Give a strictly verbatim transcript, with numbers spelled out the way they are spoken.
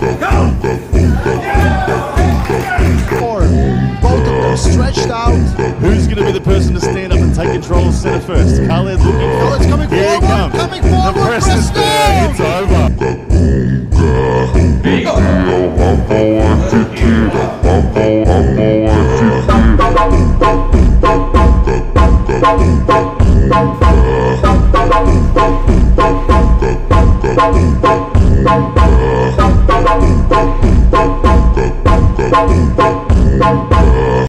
Four. Both of them stretched out. Who's going to be the person to stand up and take control of centre first? Khaled looking for Khaled's coming Here forward, he comes. coming forward, The press is there. Preston! It's over.